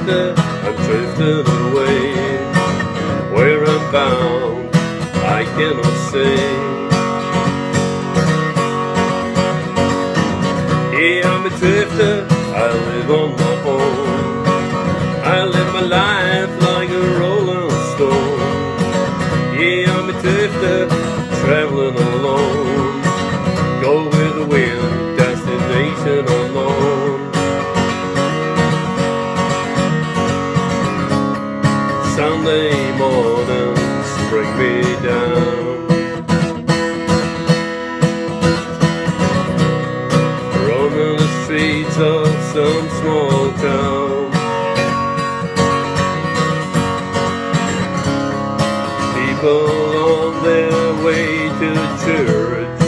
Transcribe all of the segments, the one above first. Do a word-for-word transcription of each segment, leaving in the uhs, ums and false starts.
drifter, I'm drifting away. Where I'm bound, I cannot say. Yeah, I'm a drifter, I live on my own. I live my life like a rolling stone. Yeah, I'm a drifter, traveling alone. Go with the wind, destination unknown. Sunday mornings bring me down. Roaming the streets of some small town. People on their way to church.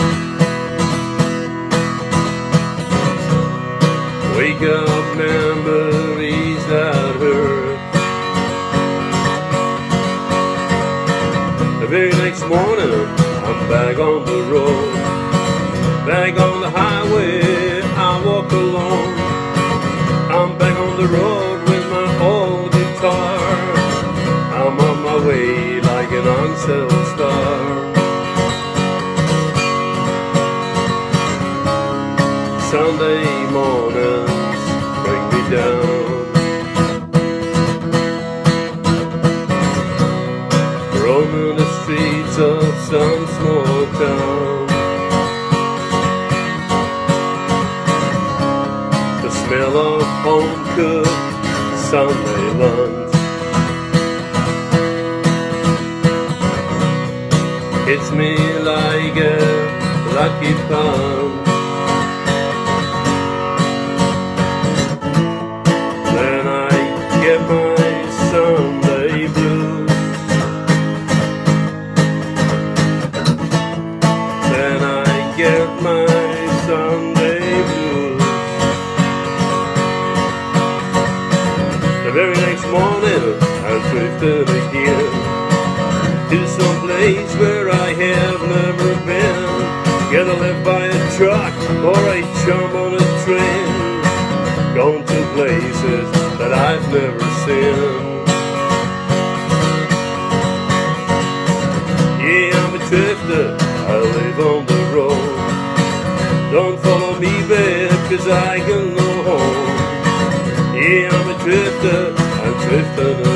Wake up memories that hurt. The very next morning, I'm back on the road. Back on the highway, I walk alone. I'm back on the road with my old guitar. I'm on my way like an unsettled star. Sunday mornings bring me down. Roaming the streets of some small town. The smell of home-cooked Sunday lunch hits me like a lucky punch. Then I get my Sunday blues. Then I get my Sunday blues. The very next morning I'm drifting again to some place where I have never been. Get left by a truck or I jump on a train. Gone to places that I've never seen. Yeah, I'm a drifter, I live on the road. Don't follow me, babe, cause I can go home. Yeah, I'm a drifter, I'm drifting away.